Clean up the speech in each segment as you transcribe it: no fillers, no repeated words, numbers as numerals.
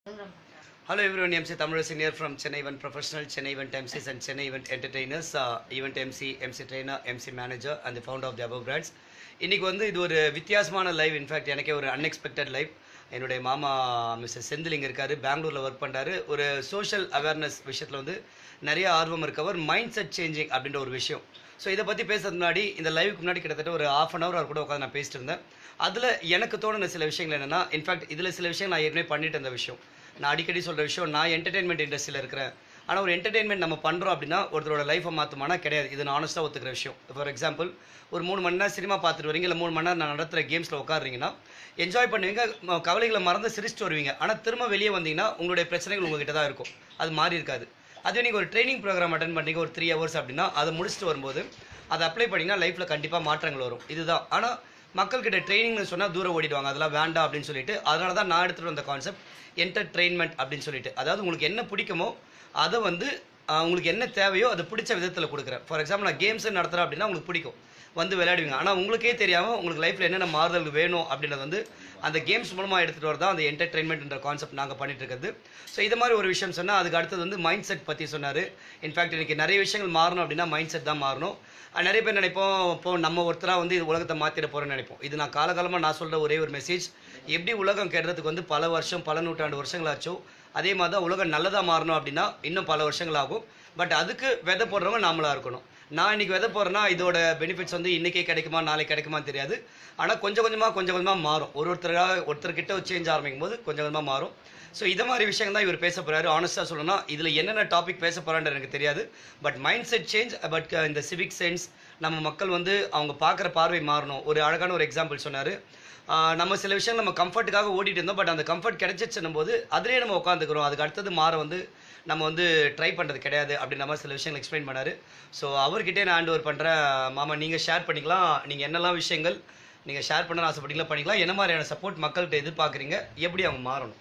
Hello everyone, MC Thamizharasan here from Chennai Event Professional, Chennai Event MCs and Chennai Event Entertainers, Event MC, MC Trainer, MC Manager and the founder of the above brands. இன்னைக்கு வந்து இது ஒரு வித்தியாசமான live. In fact எனக்கே ஒரு unexpected live. என்னுடைய மாமா mister Senthil இங்கே இருக்காரு, பெங்களூரில் ஒர்க் பண்ணுறாரு. ஒரு சோஷியல் அவேர்னஸ் விஷயத்தில் வந்து நிறைய ஆர்வம் இருக்கவர், மைண்ட் செட் சேஞ்சிங் அப்படின்ற ஒரு விஷயம். ஸோ இதை பற்றி பேசுறதுக்கு முன்னாடி, இந்த லைவுக்கு முன்னாடி கிட்டத்தட்ட ஒரு ½ அன் அவர் கூட உட்காந்து நான் பேசிட்டு இருந்தேன். அதில் எனக்கு தோணுன சில விஷயங்கள் என்னென்னா, இன்ஃபேக்ட் இதில் சில விஷயம் நான் ஏற்கனவே பண்ணிட்டு இருந்த விஷயம். நான் அடிக்கடி சொல்கிற விஷயம், நான் என்டர்டெயின்மெண்ட் இண்டஸ்ட்ரியில் இருக்கிறேன். ஆனால் ஒரு என்டர்டெயின்மெண்ட் நம்ம பண்ணுறோம் அப்படின்னா ஒருத்தரோட லைஃப்பை மாற்றுமானா கிடையாது. இது நான் ஆனஸ்ட்டாக ஒத்துக்கிற விஷயம். ஃபார் எக்ஸாம்பிள், ஒரு 3 மணி நேரம் சினிமா பார்த்துட்டு வரீங்க, இல்லை 3 மணி நேரம் நான் நடத்துகிற கேம்ஸில் உட்காடுறீங்கன்னா என்ஜாய் பண்ணுவீங்க, கவலைகளை மறந்து சிரிச்சுட்டு வருவீங்க. ஆனால் திரும்ப வெளியே வந்தீங்கன்னா உங்களுடைய பிரச்சனைகள் உங்ககிட்ட தான் இருக்கும், அது மாறி இருக்காது. அதுவே நீங்கள் ஒரு ட்ரைனிங் ப்ரோக்ராம் அட்டன் பண்ணீங்க ஒரு 3 ஹவர்ஸ் அப்படின்னா அதை முடிச்சுட்டு வரும்போது அதை அப்ளை பண்ணிங்கன்னா லைஃப்பில் கண்டிப்பாக மாற்றங்கள் வரும். இதுதான். ஆனால் மக்கள்கிட்ட ட்ரைனிங்னு சொன்னால் தூரம் ஓடிடுவாங்க, அதெல்லாம் வேண்டாம் அப்படின்னு சொல்லிட்டு. அதனால தான் நான் எடுத்துகிட்டு வந்த கான்செப்ட் என்டர்டெயின்மெண்ட் அப்படின்னு சொல்லிட்டு. அதாவது உங்களுக்கு என்ன பிடிக்குமோ அதை வந்து உங்களுக்கு என்ன தேவையோ அதை பிடிச்ச விதத்தில் கொடுக்குறேன். ஃபார் எக்ஸாம்பிள், நான் கேம்ஸ் நடத்துகிறேன் அப்படின்னா உங்களுக்கு பிடிக்கும், வந்து விளையாடுவீங்க. ஆனால் உங்களுக்கே தெரியாமல் உங்களுக்கு லைஃப்பில் என்னென்ன மாறுதல் வேணும் அப்படின்றது வந்து அந்த கேம்ஸ் மூலமாக எடுத்துகிட்டு வரதான் அந்த என்டர்டெயின்மெண்ட்ன்ற கான்செப்ட் நாங்கள் பண்ணிட்டு இருக்கிறது. ஸோ இது மாதிரி ஒரு விஷயம் சொன்னால், அதுக்கு அடுத்தது வந்து மைண்ட் செட் பற்றி சொன்னார். இன்ஃபேக்ட் எனக்கு நிறைய விஷயங்கள் மாறணும் அப்படின்னா மைண்ட் செட் தான் மாறணும். நிறைய பேர் நினைப்போம், இப்போது நம்ம ஒருத்தராக வந்து இது உலகத்தை மாற்றிட போகிறோன்னு நினைப்போம். இது நான் காலகாலமாக நான் சொல்கிற ஒரே ஒரு மெசேஜ். எப்படி உலகம் கெடுறதுக்கு வந்து பல வருஷம், பல நூற்றாண்டு வருஷங்களாச்சோ, அதே மாதிரி தான் உலகம் நல்லதாக மாறணும் அப்படின்னா இன்னும் பல வருஷங்கள் ஆகும். பட் அதுக்கு விதை போடுறவங்க நாமளாக இருக்கணும். நான் இன்றைக்கி விதை போடுறேன்னா இதோட பெனிஃபிட்ஸ் வந்து இன்றைக்கே கிடைக்குமா நாளைக்கு கிடைக்குமான்னு தெரியாது. ஆனால் கொஞ்சம் கொஞ்சமாக மாறும். ஒருத்தர்கிட்ட சேஞ்ச் ஆரம்பிக்கும் போது கொஞ்சம் கொஞ்சமாக மாறும். ஸோ இதை மாதிரி விஷயங்கள் தான் இவர் பேச போகிறாரு. ஆனஸ்ட்டாக சொல்லணும்னா இதில் என்னென்ன டாபிக் பேச போகிறான்னு எனக்கு தெரியாது. But mind set change, but இந்த சிவிக் சென்ஸ், நம்ம மக்கள் வந்து அவங்க பார்க்குற பார்வை மாறணும். ஒரு அழகான ஒரு எக்ஸாம்பிள் சொன்னார். நம்ம சில விஷயங்கள் நம்ம கம்ஃபர்ட்டுக்காக ஓடிட்டு இருந்தோம், பட் அந்த கம்ஃபர்ட் கிடைச்சிச்சுன்னும் போது அதிலே நம்ம உட்காந்துக்கிறோம். அதுக்கு அடுத்தது மாற வந்து நம்ம வந்து ட்ரை பண்ணுறது கிடையாது அப்படின்ற மாதிரி சில விஷயங்கள் எக்ஸ்பிளைன் பண்ணார். ஸோ அவர்கிட்டே நான் ஹேண்ட் ஓவர் பண்ணுறேன். மாமா, நீங்கள் ஷேர் பண்ணிக்கலாம். நீங்கள் என்னெல்லாம் விஷயங்கள் நீங்கள் ஷேர் பண்ண ஆசைப்பட்டீங்களா பண்ணிக்கலாம். என்ன மாதிரியான சப்போர்ட் மக்கள்கிட்ட எதிர்பார்க்குறீங்க, எப்படி அவங்க மாறணும்?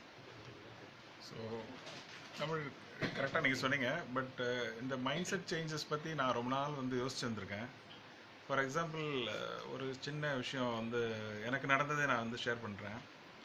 ஸோ தமிழ் கரெக்டாக நீங்கள் சொன்னீங்க. பட் இந்த மைண்ட் செட் சேஞ்சஸ் பற்றி நான் ரொம்ப நாள் வந்து யோசிச்சுருந்துருக்கேன். ஃபார் எக்ஸாம்பிள், ஒரு சின்ன விஷயம் வந்து எனக்கு நடந்ததே நான் வந்து ஷேர் பண்ணுறேன்.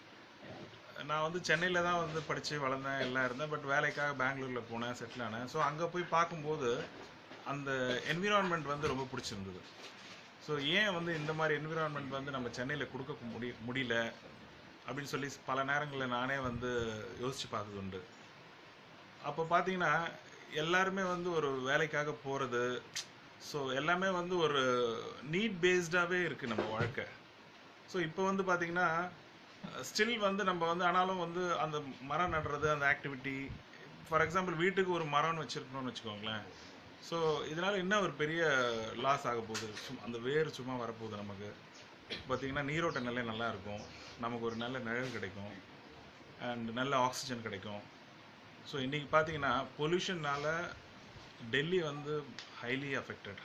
நான் வந்து சென்னையில் தான் வந்து படித்து வளர்ந்தேன், எல்லாம் இருந்தேன். பட் வேலைக்காக பெங்களூரில் போனேன், செட்டில் ஆனேன். ஸோ அங்கே போய் பார்க்கும்போது அந்த என்விரான்மெண்ட் வந்து ரொம்ப பிடிச்சிருந்தது. ஸோ ஏன் வந்து இந்த மாதிரி என்விரான்மெண்ட் வந்து நம்ம சென்னையில் கொடுக்க முடியல அப்படின்னு சொல்லி பல நேரங்களில் நானே வந்து யோசித்து பார்த்தது உண்டு. அப்போ பார்த்தீங்கன்னா எல்லாருமே வந்து ஒரு வேலைக்காக போகிறது. ஸோ எல்லாமே வந்து ஒரு நீட் பேஸ்டாகவே இருக்குது நம்ம வாழ்க்கை. ஸோ இப்போ வந்து பார்த்திங்கன்னா ஸ்டில் வந்து நம்ம வந்து ஆனாலும் வந்து அந்த மரம் நடுறது, அந்த ஆக்டிவிட்டி, ஃபார் எக்ஸாம்பிள் வீட்டுக்கு ஒரு மரம்னு வச்சுருக்கணும்னு வச்சுக்கோங்களேன். ஸோ இதனால் இன்னும் ஒரு பெரிய லாஸ் ஆக போகுது. அந்த வேர் சும்மா வரப்போகுது. நமக்கு பார்த்திங்கன்னா நீரோட்ட நிலை நல்லா இருக்கும், நமக்கு ஒரு நல்ல நிழல் கிடைக்கும், அண்ட் நல்ல ஆக்சிஜன் கிடைக்கும். ஸோ இன்றைக்கி பார்த்திங்கன்னா பொல்யூஷன்னால் டெல்லி வந்து ஹைலி அஃபெக்டட்.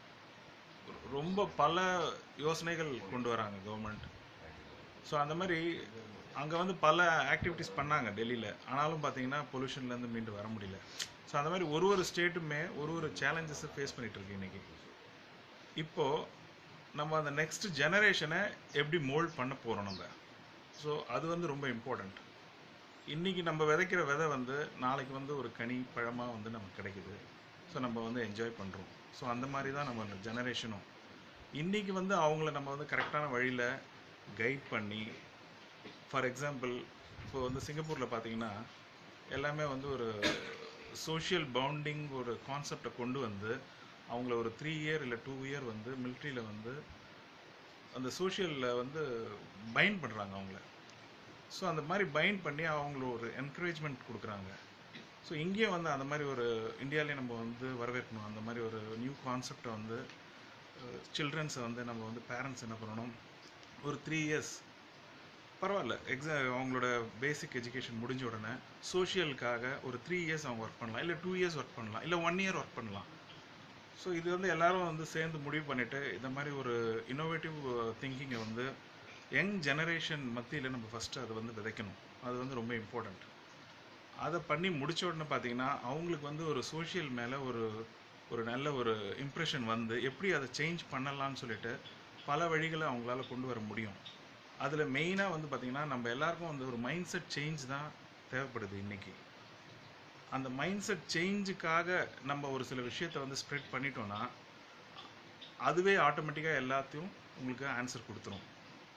ரொம்ப பல யோசனைகள் கொண்டு வராங்க கவர்மெண்ட். ஸோ அந்த மாதிரி அங்கே வந்து பல ஆக்டிவிட்டீஸ் பண்ணாங்க டெல்லியில். ஆனாலும் பார்த்தீங்கன்னா பொல்யூஷன்லேருந்து மீண்டு வர முடியல. ஸோ அந்த மாதிரி ஒரு ஸ்டேட்டுமே ஒரு சேலஞ்சஸை ஃபேஸ் பண்ணிகிட்ருக்கு இன்றைக்கி. இப்போது நம்ம அந்த நெக்ஸ்ட் ஜெனரேஷனை எப்படி மோல்ட் பண்ண போகிறோம் நம்ம. ஸோ அது வந்து ரொம்ப இம்பார்ட்டண்ட். இன்றைக்கி நம்ம விதைக்கிற விதை வந்து நாளைக்கு வந்து ஒரு கனி பழமாக வந்து நமக்கு கிடைக்குது. ஸோ நம்ம வந்து என்ஜாய் பண்ணுறோம். ஸோ அந்த மாதிரி தான் நம்ம அந்த ஜெனரேஷனும் இன்றைக்கி வந்து அவங்கள நம்ம வந்து கரெக்டான வழியில் கைட் பண்ணி, ஃபார் எக்ஸாம்பிள் இப்போ வந்து சிங்கப்பூரில் பார்த்திங்கன்னா எல்லாமே வந்து ஒரு சோஷியல் பவுண்டிங் ஒரு கான்செப்டை கொண்டு வந்து அவங்கள ஒரு 3 இயர் இல்லை 2 இயர் வந்து மிலிட்ரியில் வந்து அந்த சோஷியலில் வந்து பைண்ட் பண்ணுறாங்க அவங்கள. ஸோ அந்த மாதிரி பைண்ட் பண்ணி அவங்கள ஒரு என்கரேஜ்மெண்ட் கொடுக்குறாங்க. ஸோ இங்கேயே வந்து அந்த மாதிரி ஒரு இந்தியாவிலே நம்ம வந்து வரவேற்கணும். அந்த மாதிரி ஒரு நியூ கான்செப்டை வந்து சில்ட்ரன்ஸை வந்து நம்ம வந்து பேரண்ட்ஸ் என்ன பண்ணணும், ஒரு 3 இயர்ஸ் பரவாயில்ல, அவங்களோட பேசிக் எஜுகேஷன் முடிஞ்ச உடனே சோஷியலுக்காக ஒரு 3 இயர்ஸ் அவங்க ஒர்க் பண்ணலாம், இல்லை 2 இயர்ஸ் ஒர்க் பண்ணலாம், இல்லை 1 இயர் ஒர்க் பண்ணலாம். ஸோ இது வந்து எல்லோரும் வந்து சேர்ந்து முடிவு பண்ணிவிட்டு இந்த மாதிரி ஒரு இன்னோவேட்டிவ் திங்கிங்கை வந்து யங் ஜெனரேஷன் மத்தியில் நம்ம ஃபஸ்ட்டு அதை வந்து விதைக்கணும். அது வந்து ரொம்ப இம்பார்ட்டண்ட். அதை பண்ணி முடித்த உடனே பார்த்திங்கன்னா அவங்களுக்கு வந்து ஒரு சோஷியல் மேலே ஒரு நல்ல ஒரு இம்ப்ரெஷன் வந்து எப்படி அதை சேஞ்ச் பண்ணலான்னு சொல்லிட்டு பல வழிகளை அவங்களால கொண்டு வர முடியும். அதில் மெயினாக வந்து பார்த்திங்கன்னா நம்ம எல்லாருக்கும் வந்து ஒரு மைண்ட் செட் சேஞ்ச் தான் தேவைப்படுது இன்னைக்கு. அந்த மைண்ட் செட் சேஞ்சுக்காக நம்ம ஒரு சில விஷயத்தை வந்து ஸ்ப்ரெட் பண்ணிட்டோம்னா அதுவே ஆட்டோமேட்டிக்காக எல்லாத்தையும் உங்களுக்கு ஆன்சர் கொடுத்துரும்.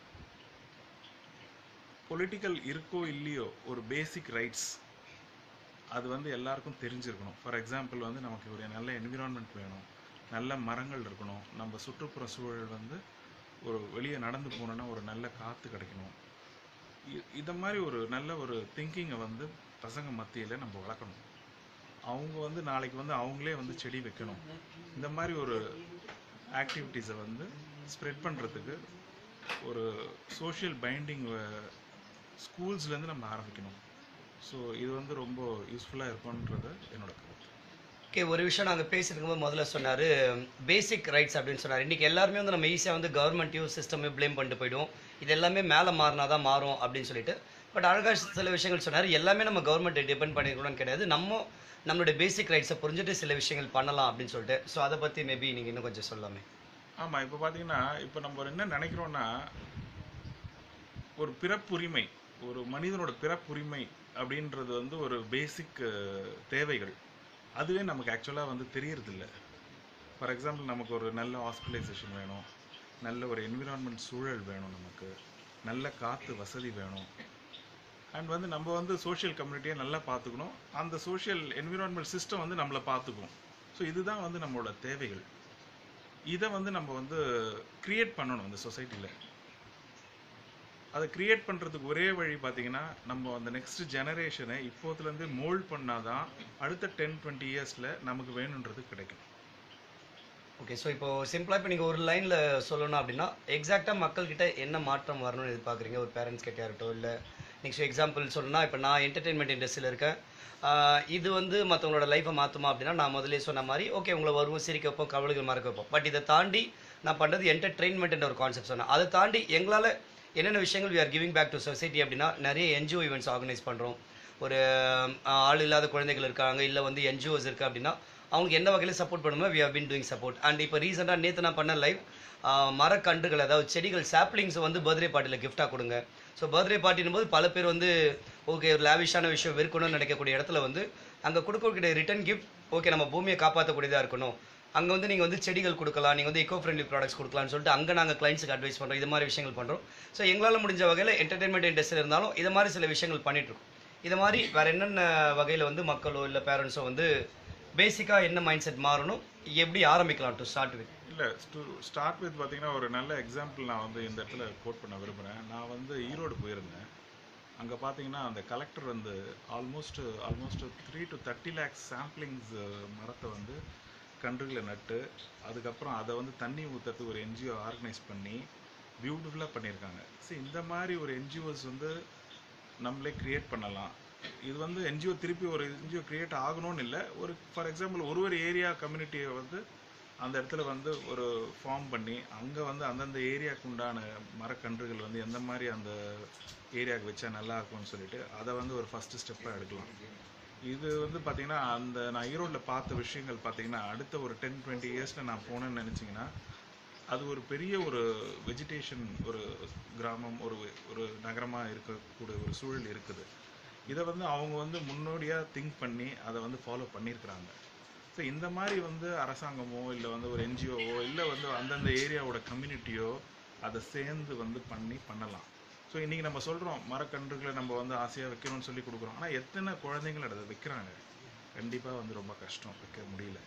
பொலிட்டிக்கல் இருக்கோ இல்லையோ ஒரு பேசிக் ரைட்ஸ் அது வந்து எல்லாருக்கும் தெரிஞ்சிருக்கணும். ஃபார் எக்ஸாம்பிள் வந்து நமக்கு ஒரு நல்ல என்விரான்மெண்ட் வேணும், நல்ல மரங்கள் இருக்கணும், நம்ம சுற்றுப்புற சூழல் வந்து ஒரு வெளியே நடந்து போனோன்னா ஒரு நல்ல காற்று கிடைக்கணும். இதை மாதிரி ஒரு நல்ல ஒரு திங்கிங்கை வந்து பசங்க மத்தியில் நம்ம வளர்க்கணும். அவங்க வந்து நாளைக்கு வந்து அவங்களே வந்து செடி வைக்கணும். இந்த மாதிரி ஒரு ஆக்டிவிட்டீஸை வந்து ஸ்ப்ரெட் பண்ணுறதுக்கு ஒரு சோஷியல் பைண்டிங் ஸ்கூல்ஸ்லேருந்து நம்ம ஆரம்பிக்கணும். ஸோ இது வந்து ரொம்ப யூஸ்ஃபுல்லாக இருக்கும்ன்றது என்னோட கருத்து. ஓகே, ஒரு விஷயம் நாங்கள் பேசியிருக்கும்போது முதல்ல சொன்னார் பேசிக் ரைட்ஸ் அப்படின்னு சொன்னார். இன்றைக்கி எல்லாருமே வந்து நம்ம ஈஸியாக வந்து கவர்மெண்ட்டையும் சிஸ்டமே ப்ளேம் பண்ணிட்டு போய்டும். இது எல்லாமே மேலே மாறினா தான் மாறும் அப்படின்னு சொல்லிட்டு. பட் அழகாக சில விஷயங்கள் சொன்னார். எல்லாமே நம்ம கவர்மெண்ட்டை டிபெண்ட் பண்ணிக்கணும்னு கிடையாது, நம்மளுடைய பேசிக் ரைட்ஸை புரிஞ்சுட்டு சில விஷயங்கள் பண்ணலாம் அப்படின்னு சொல்லிட்டு. ஸோ அதை பற்றி மேபி நீங்கள் இன்னும் கொஞ்சம் சொல்லாமே. ஆமாம், இப்போ பார்த்தீங்கன்னா இப்போ நம்ம என்ன நினைக்கிறோன்னா ஒரு பிறப்புரிமை, ஒரு மனிதனோட பிறப்புரிமை அப்படின்றது வந்து ஒரு பேசிக் தேவைகள். அதுவே நமக்கு ஆக்சுவலாக வந்து தெரியறதில்ல. ஃபார் எக்ஸாம்பிள் நமக்கு ஒரு நல்ல ஹாஸ்பிட்டலைசேஷன் வேணும், நல்ல ஒரு என்விரான்மெண்ட் சூழல் வேணும், நமக்கு நல்ல காற்று வசதி வேணும். அண்ட் வந்து நம்ம வந்து சோஷியல் கம்யூனிட்டியை நல்லா பார்த்துக்கணும், அந்த சோஷியல் என்விரான்மெண்ட் சிஸ்டம் வந்து நம்மளை பார்த்துக்கும். ஸோ இதுதான் வந்து நம்மளோட தேவைகள். இதை வந்து நம்ம வந்து க்ரியேட் பண்ணணும் இந்த சொசைட்டியில். அதை க்ரியேட் பண்ணுறதுக்கு ஒரே வழி பார்த்தீங்கன்னா நம்ம அந்த நெக்ஸ்ட் ஜெனரேஷனை இப்போதுலேருந்து மோல்ட் பண்ணாதான் அடுத்த 10-20 இயர்ஸில் நமக்கு வேணுன்றது கிடைக்கும். ஓகே, ஸோ இப்போ சிம்பிளாக இப்போ நீங்கள் ஒரு லைனில் சொல்லணும் அப்படின்னா எக்ஸாக்டாக மக்கள்கிட்ட என்ன மாற்றம் வரணும்னு எதிர்பார்க்குறீங்க? ஒரு பேரண்ட்ஸ் கிட்டே இருக்கட்டும், இல்லை நெக்ஸ்ட் எக்ஸாம்பிள் சொல்லணும்னா இப்போ நான் என்டர்டெயின்மெண்ட் இண்டஸ்ட்ரியில் இருக்கேன், இது வந்து மற்றவங்களோட லைஃப்பை மாற்றுமா அப்படின்னா நான் முதலே சொன்ன மாதிரி ஓகே உங்களை வருவோம், சிரிக்க வைப்போம், கவலைகள் மறக்க வைப்போம். பட் இதை தாண்டி நான் பண்ணுறது என்டர்டெயின்மெண்ட்ன்ற ஒரு கான்செப்ட் சொன்னேன். அதை தாண்டி எங்களால் என்னென்ன விஷயங்கள் we are giving back to society அப்படின்னா நிறைய என்ஜிஓ ஈவெண்ட்ஸ் ஆர்கனைஸ் பண்ணுறோம். ஒரு ஆள் இல்லாத குழந்தைகள் இருக்காங்க, இல்லை வந்து என்ஜிஓஸ் இருக்குது அப்படின்னா அவங்களுக்கு எந்த வகையில் சப்போர்ட் பண்ணுமோ we have been doing support. And இப்போ ரீசெண்டாக நேற்று நான் பண்ண லைவ் மரக்கன்றுகள், அதாவது செடிகள், சாப்ளிங்ஸை வந்து பர்த்டே பார்ட்டியில் கிஃப்டாக கொடுங்க. ஸோ பர்த்டே பார்ட்டின் போது பல பேர் வந்து ஓகே ஒரு லேவிஷான விஷயம் வெறுக்கணும்னு நினைக்கக்கூடிய இடத்துல வந்து அங்கே கொடுக்கக்கூடிய ரிட்டன் கிஃப்ட் ஓகே நம்ம பூமியை காப்பாற்றக்கூடியதாக இருக்கணும், அங்கே வந்து நீங்கள் வந்து செடிகள் கொடுக்கலாம், நீங்கள் வந்து எக்கோ ஃப்ரெண்ட்லி ப்ராடக்ட்ஸ் கொடுக்கலாம்னு சொல்லிட்டு அங்கே நாங்கள் கிளைண்ட்ஸுக்கு அட்வைஸ் பண்ணுறோம். இது மாதிரி விஷயங்கள் பண்ணுறோம். ஸோ எங்களால் முடிஞ்ச வகையில் என்டர்டெயின்மெண்ட் இண்டஸ்ட்ரியில் இருந்தாலும் இது மாதிரி சில விஷயங்கள் பண்ணிகிட்ருக்கோம். இது மாதிரி வேறு என்னென்ன வகையில் வந்து மக்களோ இல்லை பேரண்ட்ஸோ வந்து பேசிக்காக என்ன மைண்ட் செட் மாறணும், எப்படி ஆரம்பிக்கலாம் டு ஸ்டார்ட் வித்? இல்லை, ஸ்டார்ட் வித் பார்த்தீங்கன்னா ஒரு நல்ல எக்ஸாம்பிள் நான் வந்து இந்த இடத்துல கோட் பண்ண விரும்புகிறேன். நான் வந்து ஈரோடு போயிருந்தேன். அங்கே பார்த்தீங்கன்னா அந்த கலெக்டர் வந்து ஆல்மோஸ்ட் 3 to 30 lakhs சாம்பிளிங்ஸ் மரத்தை வந்து கன்றுகளை நட்டு அதுக்கப்புறம் அதை வந்து தண்ணி ஊற்றுறதுக்கு ஒரு என்ஜிஓ ஆர்கனைஸ் பண்ணி பியூட்டிஃபுல்லாக பண்ணியிருக்காங்க. சரி, இந்த மாதிரி ஒரு என்ஜிஓஸ் வந்து நம்மளே க்ரியேட் பண்ணலாம். இது வந்து என்ஜிஓ திருப்பி ஒரு என்ஜிஓ க்ரியேட் ஆகணும்னு இல்லை, ஒரு ஃபார் எக்ஸாம்பிள் ஒரு ஏரியா கம்யூனிட்டியை வந்து அந்த இடத்துல வந்து ஒரு ஃபார்ம் பண்ணி அங்கே வந்து அந்தந்த ஏரியாவுக்கு உண்டான மரக்கன்றுகள் வந்து எந்த மாதிரி அந்த ஏரியாவுக்கு வச்சா நல்லா இருக்கும்னு சொல்லிட்டு அதை வந்து ஒரு ஃபஸ்ட்டு ஸ்டெப்பாக எடுக்கலாம். இது வந்து பார்த்திங்கன்னா அந்த நான் ஈரோட்டில் பார்த்த விஷயங்கள் பார்த்திங்கன்னா அடுத்த ஒரு 10-20 இயர்ஸில் நான் போனேன்னு நினச்சிங்கன்னா அது ஒரு பெரிய ஒரு வெஜிடேஷன், ஒரு கிராமம், ஒரு நகரமாக இருக்கக்கூடிய ஒரு சூழல் இருக்குது. இதை வந்து அவங்க வந்து முன்னோடியாக திங்க் பண்ணி அதை வந்து ஃபாலோ பண்ணியிருக்கிறாங்க. ஸோ இந்த மாதிரி வந்து அரசாங்கமோ இல்லை வந்து ஒரு என்ஜிஓவோ இல்லை வந்து அந்தந்த ஏரியாவோட கம்யூனிட்டியோ அதை சேர்ந்து வந்து பண்ணலாம். ஸோ இன்றைக்கி நம்ம சொல்கிறோம் மரக்கன்றுகளை நம்ம வந்து ஆசையாக வைக்கணும்னு சொல்லி கொடுக்குறோம். ஆனால் எத்தனை குழந்தைங்கள் அதை வைக்கிறாங்க? கண்டிப்பாக வந்து ரொம்ப கஷ்டம், வைக்க முடியல.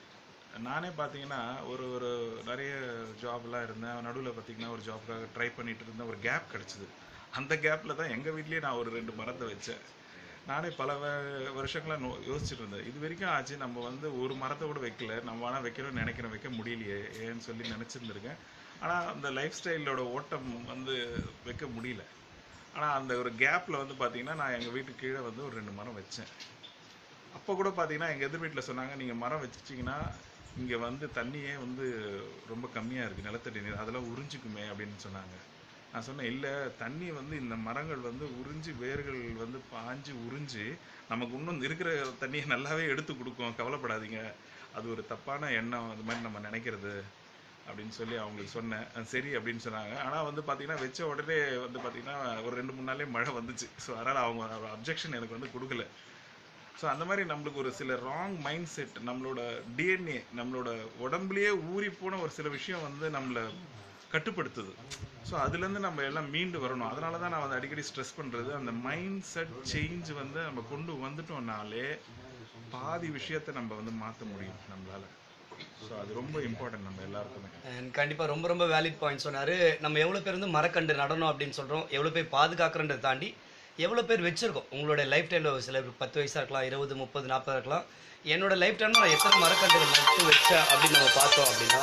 நானே பார்த்தீங்கன்னா ஒரு நிறைய ஜாப்லாம் இருந்தேன். நடுவில் பார்த்தீங்கன்னா ஒரு ஜாப்காக ட்ரை பண்ணிட்டு இருந்தேன். ஒரு கேப் கிடச்சிது. அந்த கேப்பில் தான் எங்கள் வீட்லேயே நான் ஒரு 2 மரத்தை வச்சேன். நானே பல வருஷங்களாக யோசிச்சுட்டு இருந்தேன். இது வரைக்கும் ஆச்சு நம்ம வந்து ஒரு மரத்தை கூட வைக்கல, நம்ம ஆனால் வைக்கிறோம்னு நினைக்கிறேன், வைக்க முடியலையே ஏன்னு சொல்லி நினச்சிருந்துருக்கேன். ஆனால் அந்த லைஃப் ஸ்டைலோட ஓட்டம் வந்து வைக்க முடியல. ஆனால் அந்த ஒரு கேப்பில் வந்து பார்த்திங்கன்னா நான் எங்கள் வீட்டுக்கு கீழே வந்து ஒரு 2 மரம் வச்சேன். அப்போ கூட பார்த்தீங்கன்னா எங்கள் எதிர் வீட்டில் சொன்னாங்க, நீங்கள் மரம் வச்சிட்டிங்கன்னா இங்கே வந்து தண்ணியே வந்து ரொம்ப கம்மியாக இருக்குது, நிலத்தடி நீர் அதெல்லாம் உறிஞ்சிக்குமே அப்படின்னு சொன்னாங்க. நான் சொன்னேன், இல்லை, தண்ணி வந்து இந்த மரங்கள் வந்து உறிஞ்சி வேர்கள் வந்து பாஞ்சு உறிஞ்சி நமக்கு இன்னும் இருக்கிற தண்ணியை நல்லாவே எடுத்து கொடுக்கும், கவலைப்படாதீங்க. அது ஒரு தப்பான எண்ணம், அது மாதிரி நம்ம நினைக்கிறது. அப்படின்னு சொல்லி அவங்களுக்கு சொன்னேன். சரி அப்படின்னு சொன்னாங்க. ஆனால் வந்து பார்த்தீங்கன்னா வச்ச உடனே வந்து பார்த்தீங்கன்னா ஒரு 2-3 நாளே மழை வந்துச்சு. ஸோ அதனால் அவங்க அப்ஜெக்ஷன் எனக்கு வந்து கொடுக்கல. ஸோ அந்த மாதிரி நம்மளுக்கு ஒரு சில ராங் மைண்ட் செட், நம்மளோட டிஎன்ஏ, நம்மளோட உடம்புலேயே ஊறி போன ஒரு சில விஷயம் வந்து நம்மளை கட்டுப்படுத்துது. ஸோ அதுலேருந்து நம்ம எல்லாம் மீண்டு வரணும். அதனால தான் நான் வந்து அடிக்கடி ஸ்ட்ரெஸ் பண்ணுறது, அந்த மைண்ட் செட் சேஞ்ச் வந்து நம்ம கொண்டு வந்துட்டோம்னாலே பாதி விஷயத்தை நம்ம வந்து மாற்ற முடியும் நம்மளால. ஸோ அது ரொம்ப இம்பார்ட்டன்ட் நம்ம எல்லாருக்குமே. கண்டிப்பாக ரொம்ப ரொம்ப வேலிட் பாயிண்ட் சொன்னார். நம்ம எவ்வளோ பேர் வந்து மரக்கண்டு நடணும் அப்படின்னு சொல்கிறோம், எவ்வளோ பேர் பாதுகாக்கிறன்றதை தாண்டி எவ்வளோ பேர் வச்சுருக்கோம். உங்களோட லைஃப் டைமில் சில 10 வயசாக இருக்கலாம், 20, 30, 40 இருக்கலாம். என்னோட லைஃப் டைமில் நான் எத்தனை மரக்கண்டுகள் நட்டு வச்சேன் அப்படின்னு நம்ம பார்த்தோம் அப்படின்னா,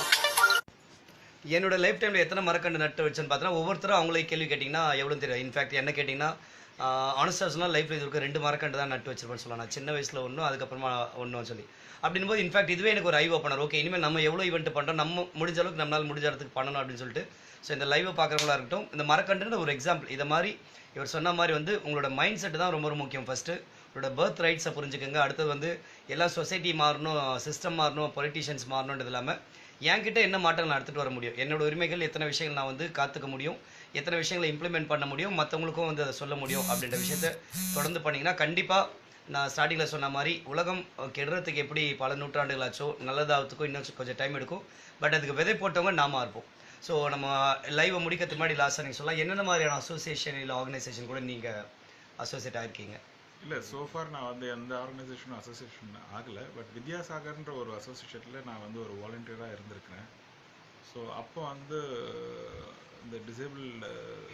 என்னோட லைஃப் டைமில் எத்தனை மரக்கண்டு நட்டு வச்சேன்னு பார்த்தோன்னா ஒவ்வொருத்தரும் அவங்களே கேள்வி கேட்டிங்கன்னா எவ்வளோ தெரியும். இன்ஃபேக்ட் என்ன கேட்டிங்கன்னா ஆனஸ்டாக லைஃப்பில் இது இருக்க 2 மரக்கண்டு தான் நட்டு வச்சிருப்பேன்னு சொல்லலாம். நான் சின்ன வயசில் ஒன்றும், அதுக்கப்புறமா ஒன்றும் சொல்லி அப்படின் போது இன்ஃபேக்ட் இதுவே எனக்கு ஒரு ஐ ஓப்பனர். ஓகே, இனிமேல் நம்ம எவ்வளோ ஈவெண்ட் பண்ணுறோம், நம்ம முடிஞ்ச அளவுக்கு நம்மளால் முடிஞ்ச இடத்துக்கு பண்ணணும் அப்படின்னு சொல்லிட்டு. ஸோ இந்த லைவை பார்க்குறவங்களா இருக்கட்டும், இந்த மரக்கண்டுன்ற ஒரு எக்ஸாம்பிள். இதை மாதிரி இவர் சொன்ன மாதிரி வந்து உங்களோட மைண்ட் செட்டு தான் ரொம்ப ரொம்ப முக்கியம். ஃபஸ்ட்டு உங்களோட பர்த் ரைட்ஸை புரிஞ்சுக்கோங்க. அடுத்தது வந்து எல்லா சொசைட்டி மாறணும், சிஸ்டம் மாறணும், பொலிட்டிஷியன்ஸ் மாறணுன்றது இல்லாமல் என்கிட்ட என்ன மாற்றங்கள் நான் எடுத்துகிட்டு வர முடியும், என்னோட உரிமைகள் எத்தனை விஷயங்கள் நான் வந்து காத்துக்க முடியும், எத்தனை விஷயங்களை இம்ப்ளிமெண்ட் பண்ண முடியும், மற்றவங்களுக்கும் வந்து அதை சொல்ல முடியும் அப்படின்ற விஷயத்த தொடர்ந்து பண்ணிங்கன்னா கண்டிப்பாக நான் ஸ்டார்டிங்கில் சொன்ன மாதிரி உலகம் கெடுறதுக்கு எப்படி பல நூற்றாண்டுகள் ஆச்சோ, நல்லதாகிறதுக்கும் இன்னும் கொஞ்சம் டைம் எடுக்கும். பட் அதுக்கு விதை போட்டவங்க நாம இருப்போம். ஸோ நம்ம லைவை முடிக்கிறதுக்கு முன்னாடி லாஸ்ட்டாக நீங்கள் சொல்லலாம், என்னென்ன மாதிரியான அசோசியேஷன் இல்லை ஆர்கனைசேஷன் கூட நீங்கள் அசோசியேட் ஆகிருக்கீங்க? இல்லை, சோஃபார் நான் வந்து எந்த ஆர்கனைசேஷனும் அசோசியேஷன் ஆகலை. பட் வித்யாசாகர்ன்ற ஒரு அசோசியேஷனில் நான் வந்து ஒரு வாலண்டியராக இருந்திருக்கிறேன். ஸோ அப்போ வந்து இந்த டிசேபிள்டு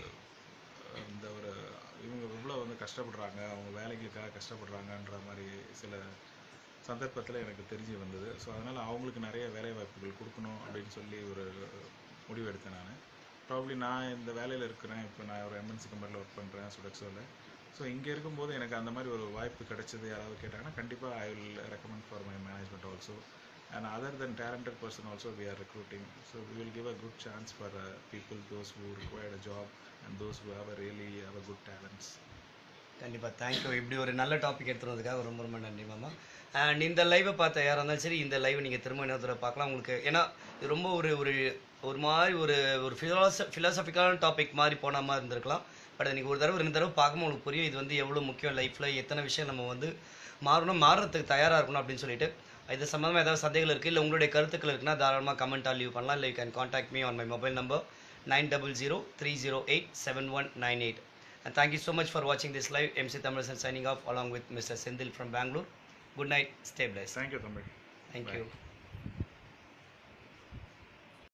இந்த ஒரு இவங்க இவ்வளோ வந்து கஷ்டப்படுறாங்க, அவங்க வேலைகளுக்காக கஷ்டப்படுறாங்கன்ற மாதிரி சில சந்தர்ப்பத்தில் எனக்கு தெரிஞ்சு வந்தது. ஸோ அதனால் அவங்களுக்கு நிறைய வேலை வாய்ப்புகள் கொடுக்கணும் அப்படின்னு சொல்லி ஒரு முடிவு எடுத்தேன் நான். ப்ராப்ளி நான் இந்த வேலையில் இருக்கிறேன், இப்போ நான் ஒரு எம்என்சி கம்பெனியில் ஒர்க் பண்ணுறேன் சுடக்ஸோவில். ஸோ இங்கே இருக்கும்போது எனக்கு அந்த மாதிரி ஒரு வாய்ப்பு கிடைச்சது யாராவது கேட்டாங்கன்னா கண்டிப்பாக I will recommend for my management also. And other than talented person also we are recruiting. So we will give a good chance for people, those who require a job and those who have a good talents. கண்டிப்பாக thank you. இப்படி ஒரு நல்ல topic எடுத்துறதுக்காக ரொம்ப ரொம்ப நன்றி மாமா. And இந்த லைவை பார்த்த யாராக இருந்தாலும் சரி, இந்த லைவை நீங்கள் திரும்ப இன்னொரு பார்க்கலாம் உங்களுக்கு. ஏன்னா இது ரொம்ப ஒரு ஒரு ஒரு மாதிரி ஒரு ஃபிலாசபிக்கலான டாபிக் மாதிரி போன மாதிரி இருந்திருக்கலாம். பட் நீங்கள் ஒரு தடவை 2 தடவை பார்க்கும்போது உங்களுக்கு புரியும் இது வந்து எவ்வளோ முக்கியம் லைஃப்பில், எத்தனை விஷயம் நம்ம வந்து மாறுறதுக்கு தயாராக இருக்கணும் அப்படின்னு சொல்லிட்டு. இது சம்மந்தமாக ஏதாவது சந்தேகங்கள் இருக்குது இல்லை உங்களுடைய கருத்துக்கள் இருக்குன்னா தாராளமாக கமெண்ட்டாக லீவ் பண்ணலாம். இல்லை you can contact me on my mobile number 9003087198. And thank you so much for watching this live. MC Thamizharasan signing off along with Mr. Senthil from Bangalore. Good night. Stay blessed. Thank you, Thamizh. Thank Bye. you.